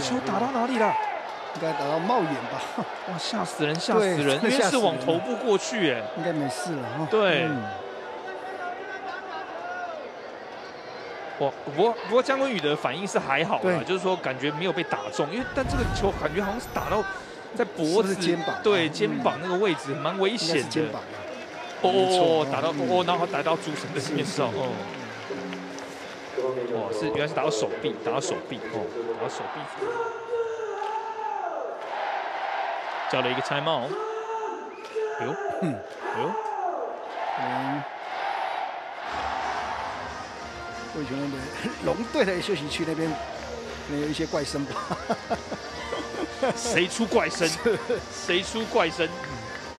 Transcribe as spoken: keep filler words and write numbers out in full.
球打到哪里了？ 应该打到帽眼吧？ 哇，吓死人，吓死人！因为是往头部过去，哎， 应该没事了哈。 对。嗯 哇，不过不过姜文宇的反应是还好啦，就是说感觉没有被打中，因为但这个球感觉好像是打到在脖子、 肩膀， 对肩膀那个位置，蛮危险的。 肩膀哦哦，打到哦，然后打到主审的面上，哦。哇，是原来是打到手臂，打到手臂，哦，打到手臂。叫了一个 time out。哎呦，哎呦， 嗯。 魏权的龙队的休息区那边，可能有一些怪声吧。 谁出怪声？谁出怪声？